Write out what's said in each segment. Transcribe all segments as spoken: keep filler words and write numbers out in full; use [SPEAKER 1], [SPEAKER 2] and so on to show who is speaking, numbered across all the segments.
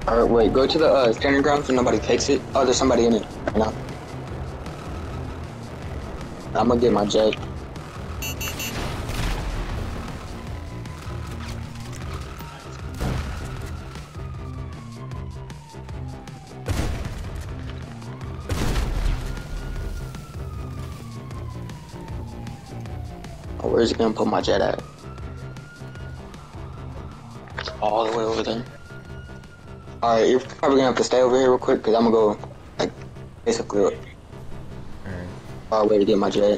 [SPEAKER 1] Alright, wait, go to the uh, standing ground so nobody takes it. Oh, there's somebody in it right now. I'm gonna get my jet. Oh, where's he gonna put my jet at? It's all the way over there. Alright, you're probably gonna have to stay over here real quick because I'm gonna go, like, basically,
[SPEAKER 2] Alright.
[SPEAKER 1] far away to get my jet.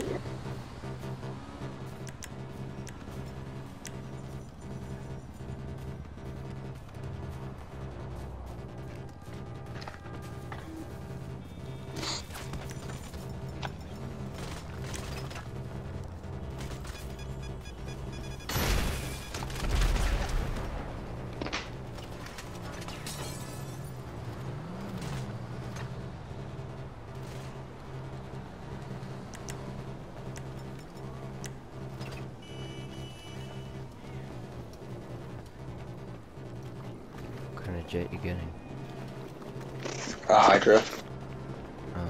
[SPEAKER 2] What kind of jet you getting?
[SPEAKER 1] A Hydra.
[SPEAKER 2] Oh.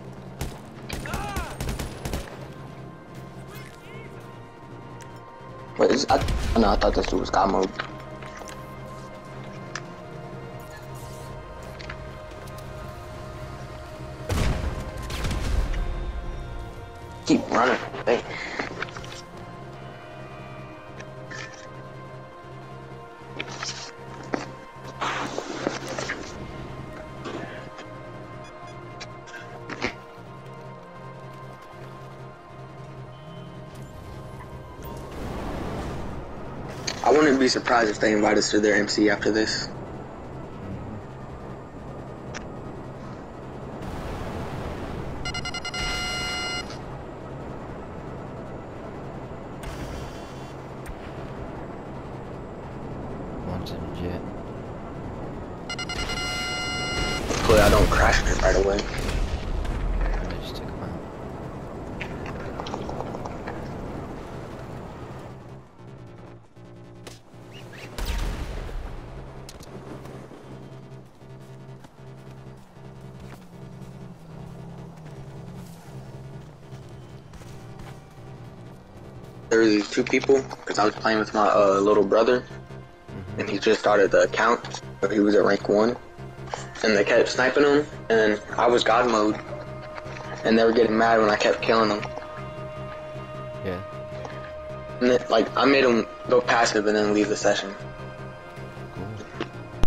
[SPEAKER 1] Wait, is, I, oh, no, I thought this dude was God mode. Keep running. Hey. I wouldn't be surprised if they invite us to their M C after this.
[SPEAKER 2] One's in a jet.
[SPEAKER 1] Hopefully I don't crash it right away.
[SPEAKER 2] I just took him out.
[SPEAKER 1] There were these two people, because I was playing with my uh, little brother,
[SPEAKER 2] Mm-hmm.
[SPEAKER 1] and he just started the account, so he was at rank one, and they kept sniping him, and then I was God mode, and they were getting mad when I kept killing them.
[SPEAKER 2] Yeah.
[SPEAKER 1] And then, like, I made them go passive and then leave the session.
[SPEAKER 2] Cool.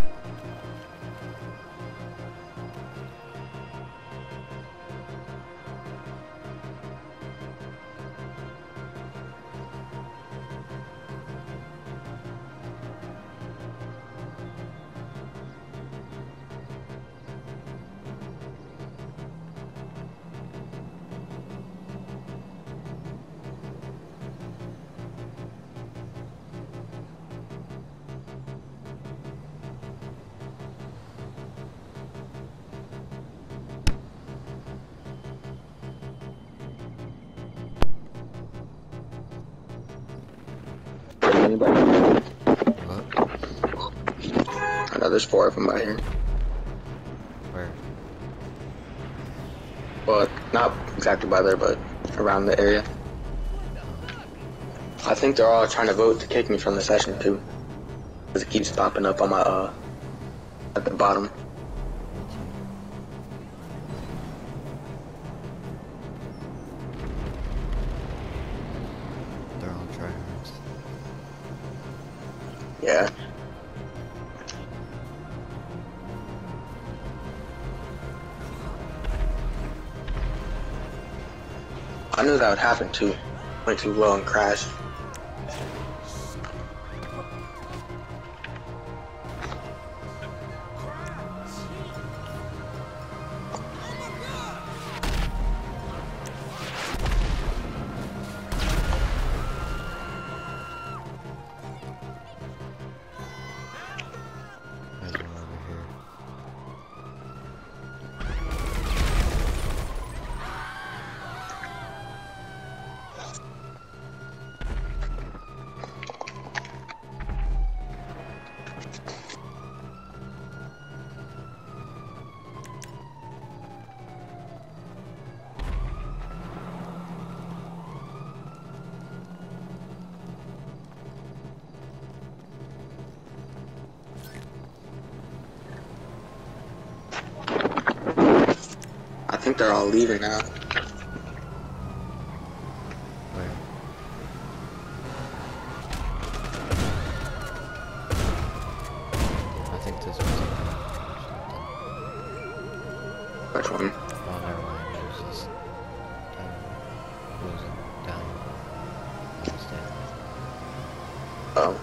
[SPEAKER 1] Anybody?
[SPEAKER 2] What?
[SPEAKER 1] I know there's four of them out here.
[SPEAKER 2] Where?
[SPEAKER 1] Well, not exactly by there, but around the area. I think they're all trying to vote to kick me from the session too, because it keeps popping up on my uh at the bottom.
[SPEAKER 2] They're all tryhards.
[SPEAKER 1] Yeah. I knew that would happen too. Went too low and crashed.
[SPEAKER 2] There's one over here.
[SPEAKER 1] think they're all leaving now.
[SPEAKER 2] Where? I think this was a
[SPEAKER 1] Which one?
[SPEAKER 2] Oh, never mind. It was just down. Losing down. Instead.
[SPEAKER 1] Oh.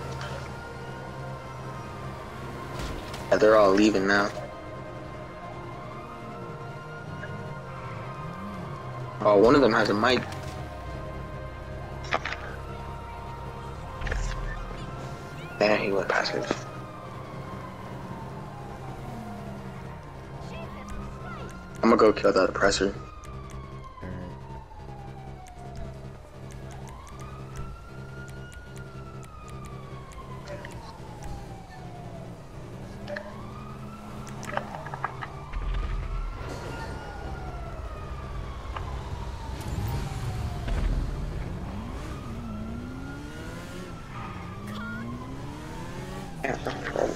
[SPEAKER 1] Yeah, they're all leaving now. Oh, one of them has a mic. Man, he went passive. I'm gonna go kill that oppressor.
[SPEAKER 2] Alright.
[SPEAKER 1] Yeah, oh.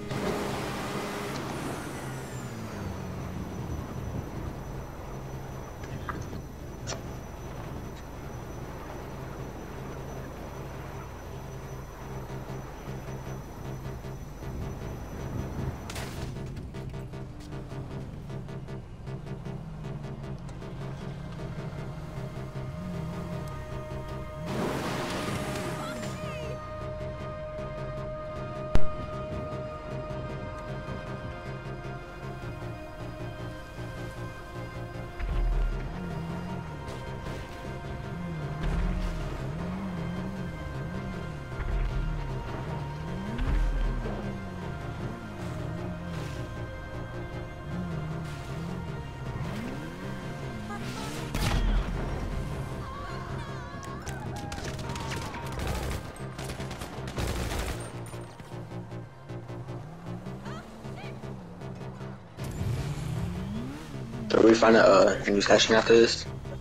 [SPEAKER 1] So we find a uh, new session after this?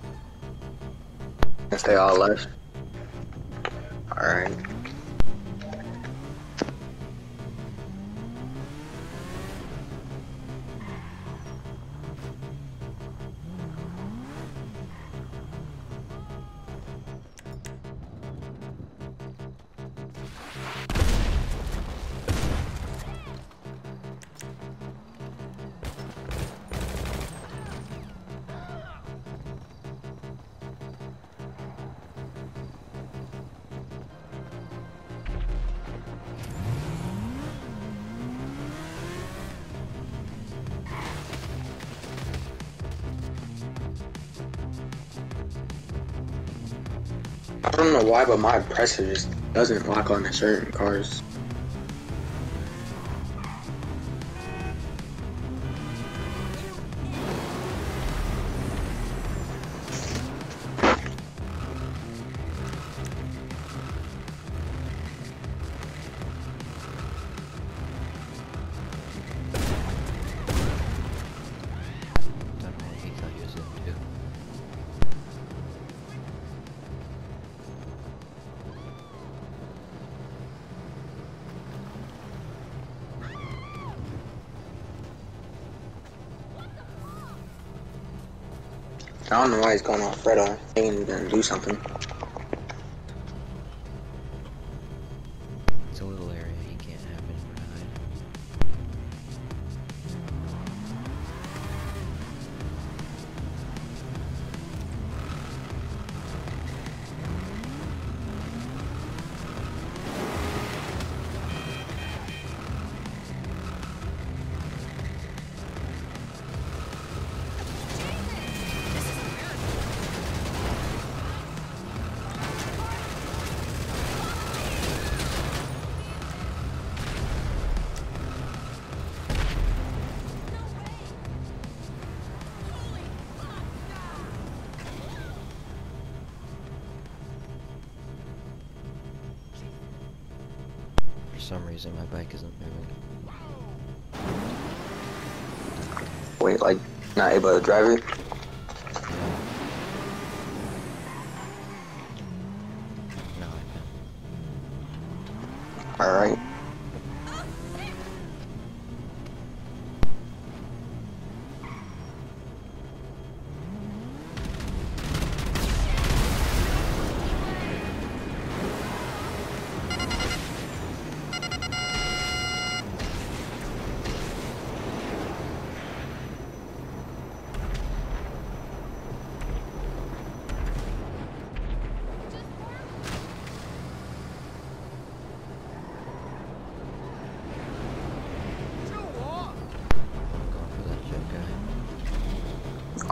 [SPEAKER 1] Since they all left. Alright. I don't know why, but my oppressor just doesn't lock on to certain cars.
[SPEAKER 2] Don't know what he thought he was gonna do.
[SPEAKER 1] I don't know why he's going off Fredo. He ain't gonna do something.
[SPEAKER 2] It's a little area, he can't have anywhere to hide. For some reason, my bike isn't moving.
[SPEAKER 1] Wait, like, not able to drive it?
[SPEAKER 2] Yeah. No, I can't.
[SPEAKER 1] Alright.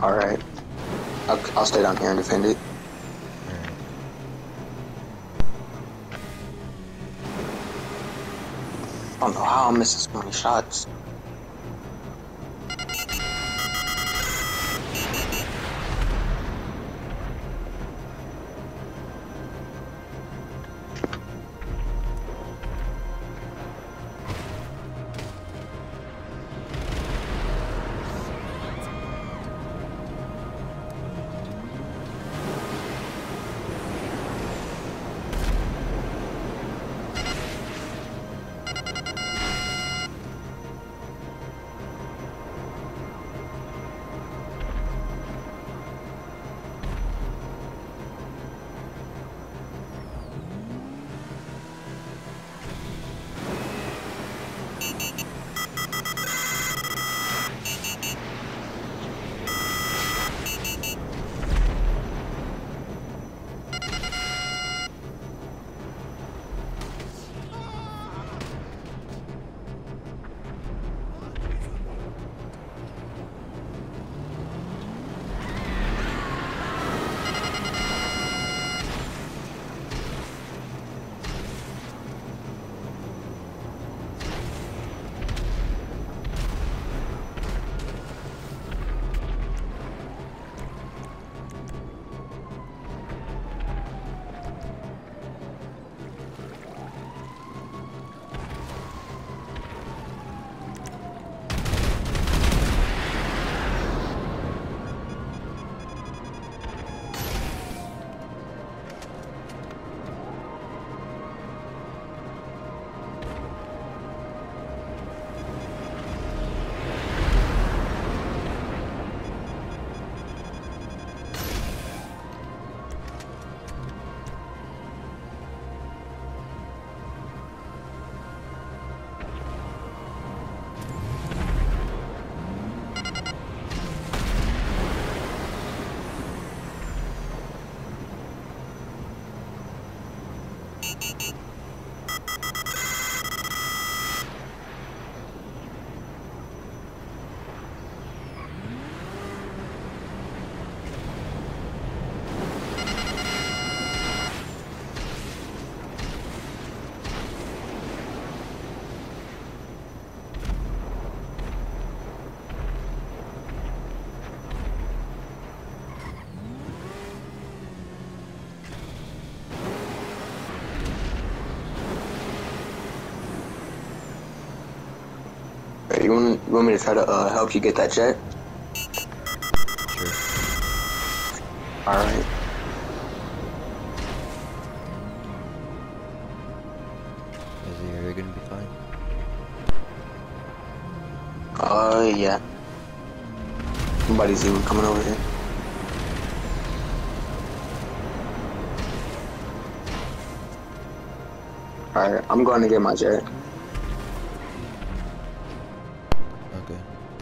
[SPEAKER 1] Alright. I'll, I'll stay down here and defend it.
[SPEAKER 2] Alright.
[SPEAKER 1] I don't know how I'm missing so many shots. You want, you want me to try to uh, help you get that jet?
[SPEAKER 2] Sure.
[SPEAKER 1] Alright.
[SPEAKER 2] Is the area gonna be fine?
[SPEAKER 1] Uh, yeah. Nobody's even coming over here. Alright, I'm going to get my jet.
[SPEAKER 2] Okay.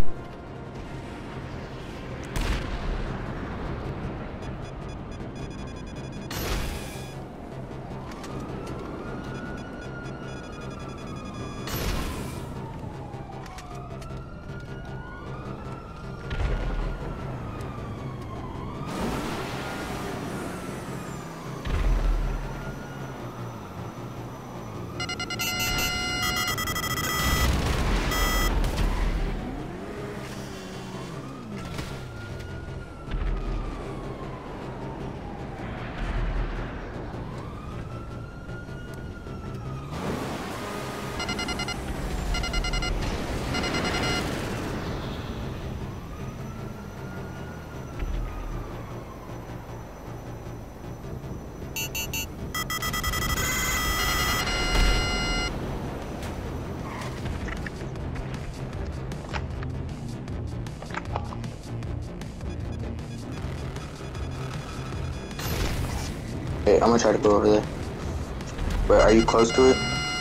[SPEAKER 1] Hey, I'm gonna try to go over there. But are you close to it?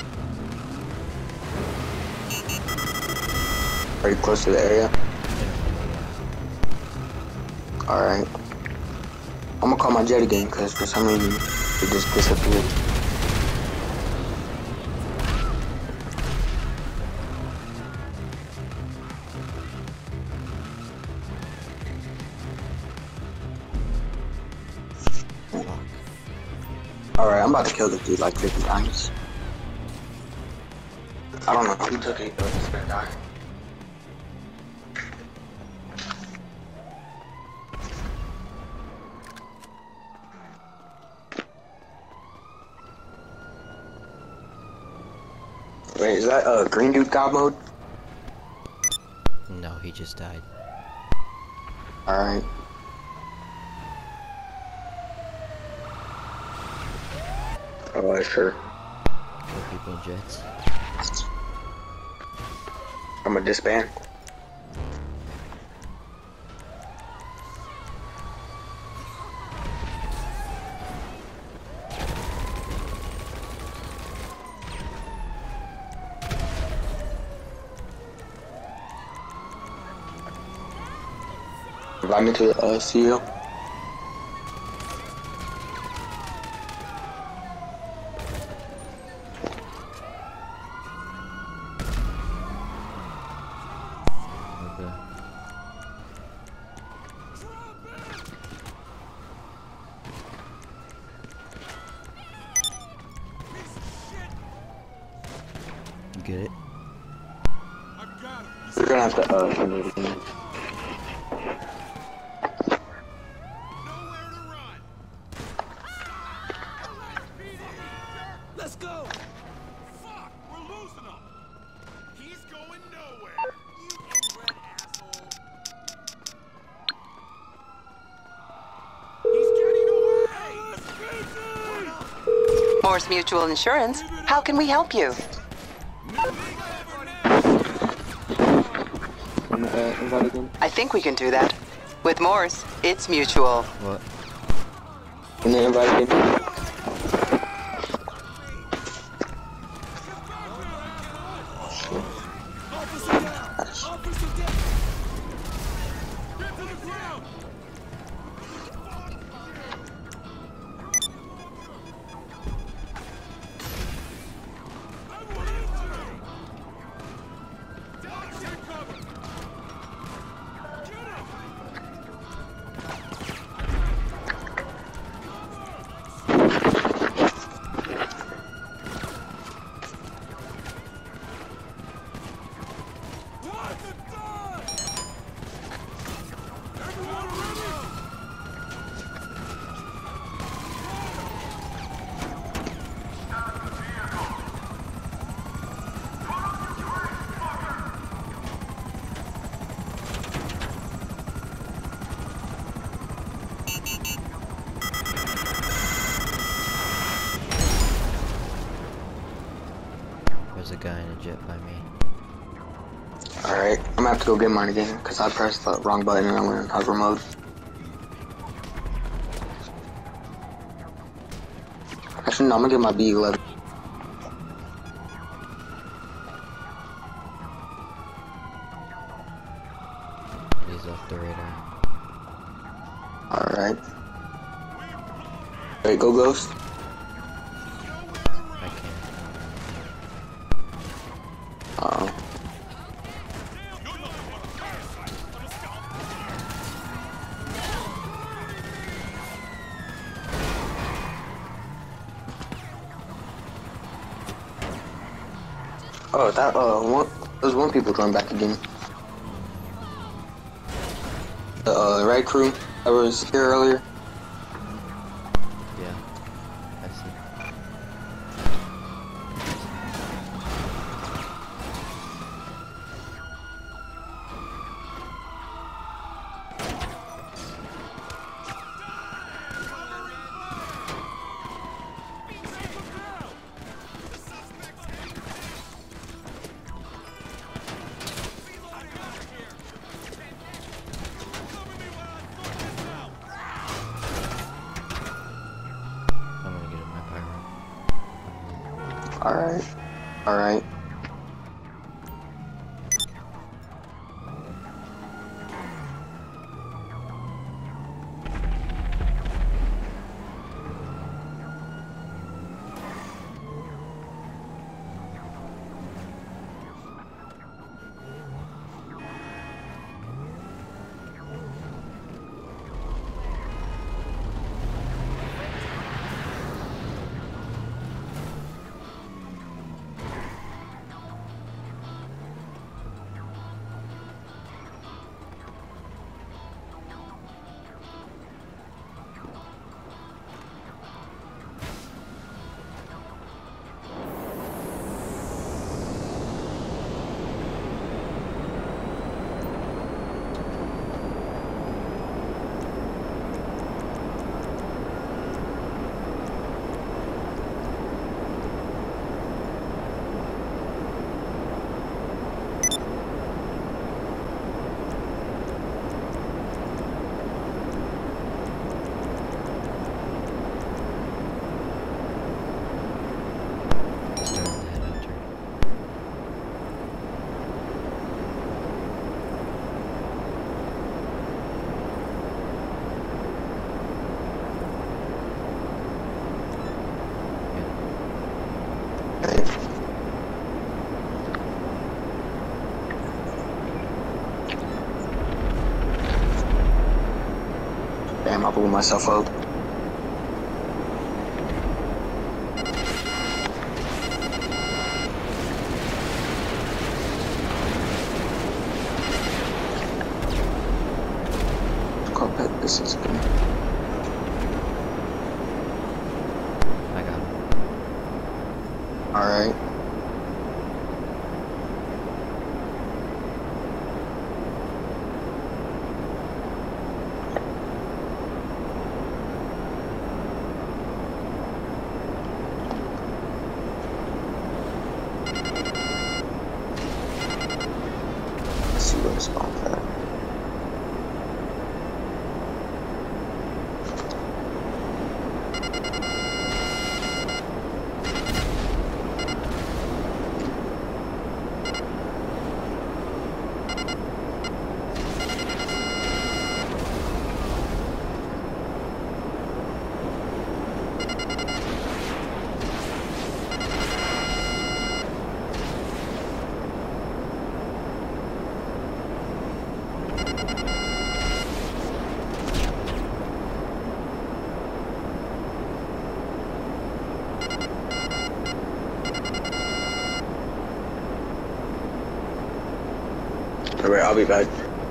[SPEAKER 1] Are you close to the area? Alright. I'm gonna call my jet again, because for some reason it just disappeared. about to kill this dude like fifty times. I don't know who took it, but it's gonna die. Wait, is that a uh, green dude god mode?
[SPEAKER 2] No, he just died.
[SPEAKER 1] Alright. Oh, sure.
[SPEAKER 2] Kill people in jets.
[SPEAKER 1] I'm gonna disband. Invite me to the uh, C E O.
[SPEAKER 2] Okay. You get it?
[SPEAKER 1] We're gonna have to uh send it again.
[SPEAKER 3] Let's go! Fuck! We're losing him! He's going nowhere! You inbred asshole! He's getting away!
[SPEAKER 4] Morse Mutual Insurance, how can we help you?
[SPEAKER 1] Wanna uh, invite again?
[SPEAKER 4] I think we can do that. With Morse, it's mutual.
[SPEAKER 2] What?
[SPEAKER 1] Can you invite again?
[SPEAKER 2] There's a guy in a jet by me.
[SPEAKER 1] Alright, I'm gonna have to go get mine again, because I pressed the wrong button and I went in hover mode. Actually, no, I'm gonna get my B eleven.
[SPEAKER 2] He's off the radar.
[SPEAKER 1] Alright. Wait, go Ghost.
[SPEAKER 2] I can't.
[SPEAKER 1] Uh-oh. Oh, that, uh, one, there's one people joined back again. The, uh, raid crew that was here earlier.
[SPEAKER 2] Yeah. I see. I'm gonna get in my pyro.
[SPEAKER 1] Alright. Alright. pull myself up. Carpet, this is good.
[SPEAKER 2] I got him.
[SPEAKER 1] Alright. Let's see where it's spawned at. Alright, I'll be back.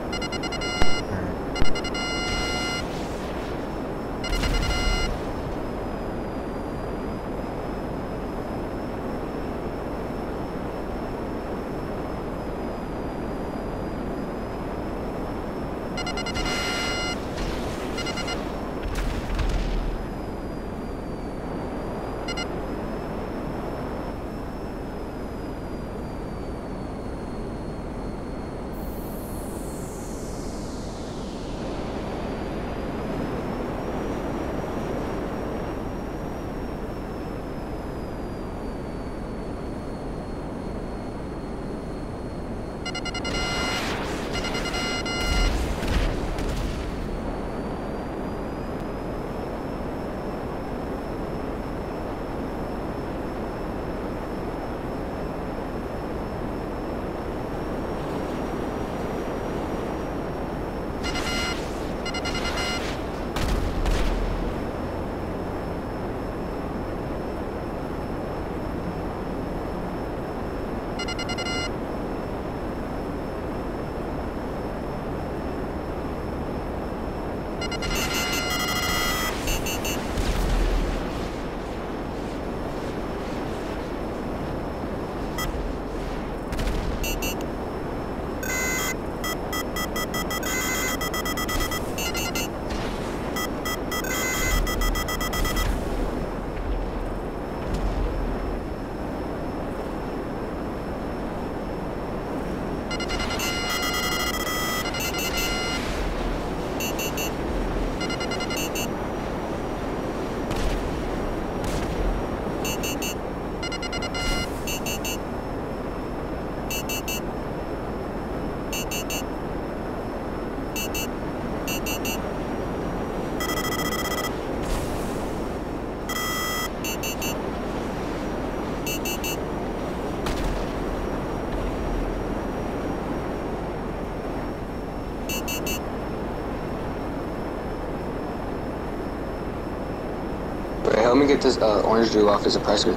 [SPEAKER 1] Wait, help me get this uh, orange dude off his oppressor.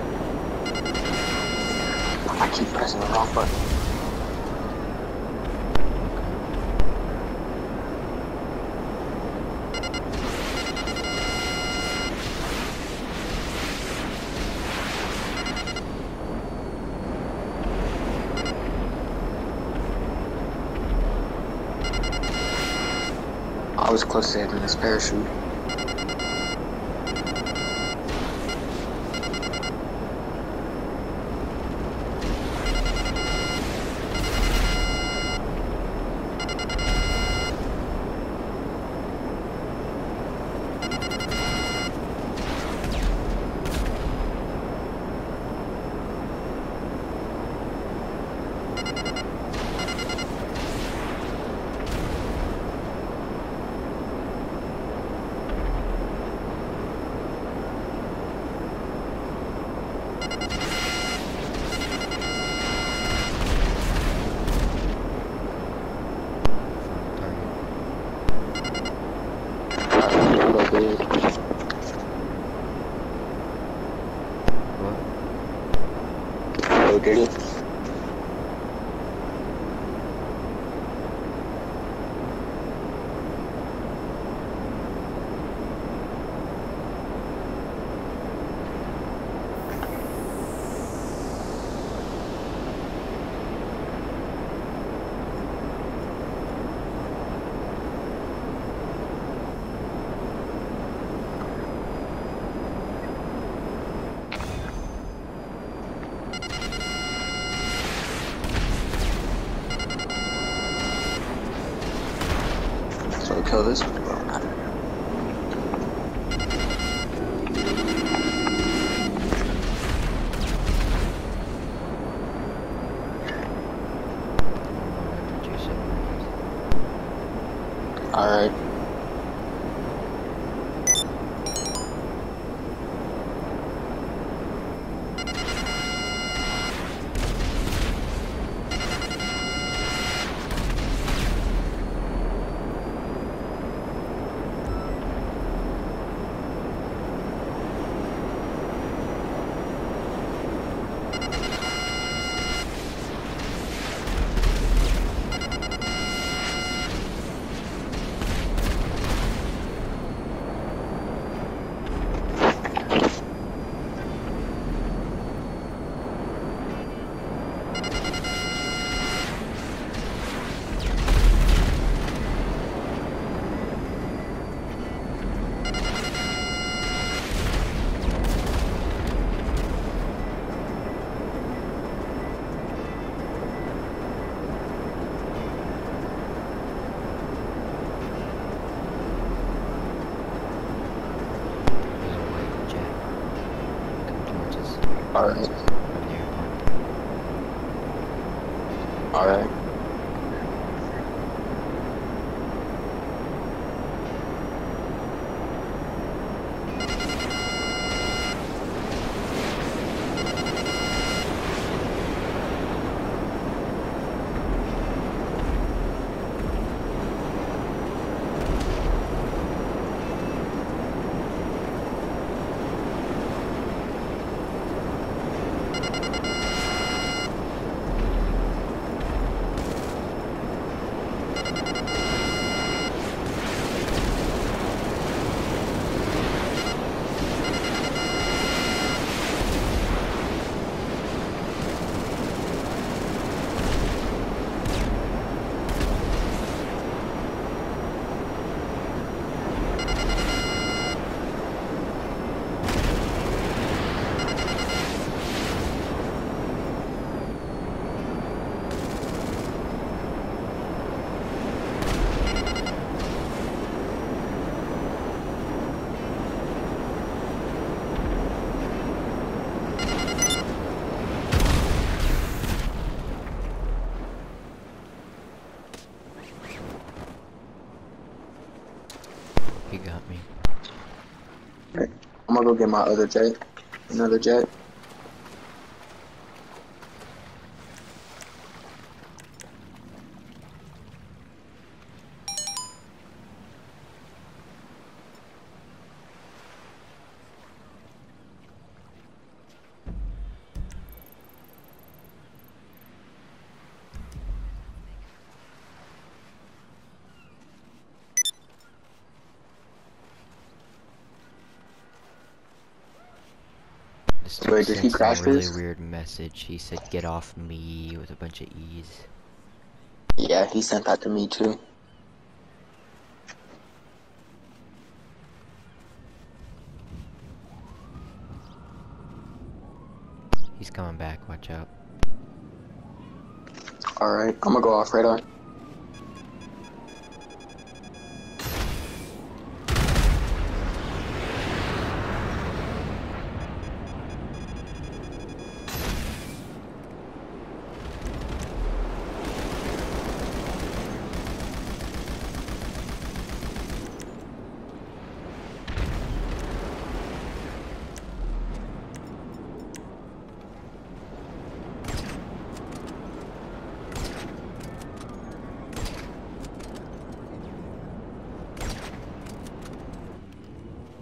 [SPEAKER 1] I keep pressing the wrong button. I was close to hitting this parachute. Oh, did he? So kill this one. Alright. Alright. Alright.
[SPEAKER 2] He got me.
[SPEAKER 1] Right. I'm gonna go get my other jet. Another jet.
[SPEAKER 2] This
[SPEAKER 1] Wait,
[SPEAKER 2] dude
[SPEAKER 1] did he
[SPEAKER 2] sent
[SPEAKER 1] crash
[SPEAKER 2] some really
[SPEAKER 1] this?
[SPEAKER 2] weird message. He said, "Get off me," with a bunch of E's.
[SPEAKER 1] Yeah, he sent that to me too.
[SPEAKER 2] He's coming back, watch out.
[SPEAKER 1] Alright, I'm gonna go off radar.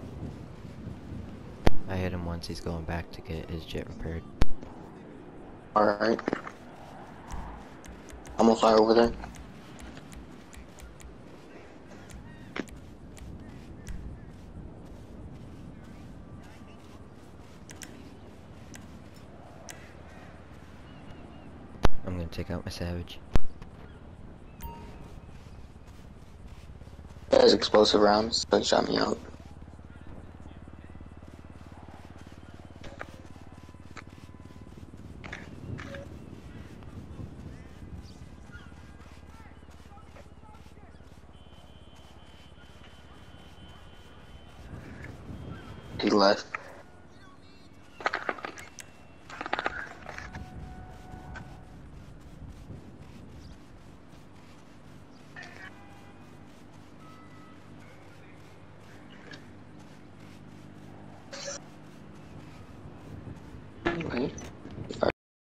[SPEAKER 2] I hit him once, he's going back to get his jet repaired.
[SPEAKER 1] Alright. I'm gonna fly over there.
[SPEAKER 2] I'm gonna take out my Savage.
[SPEAKER 1] It has explosive rounds, so he shot me out. He left. Anyway.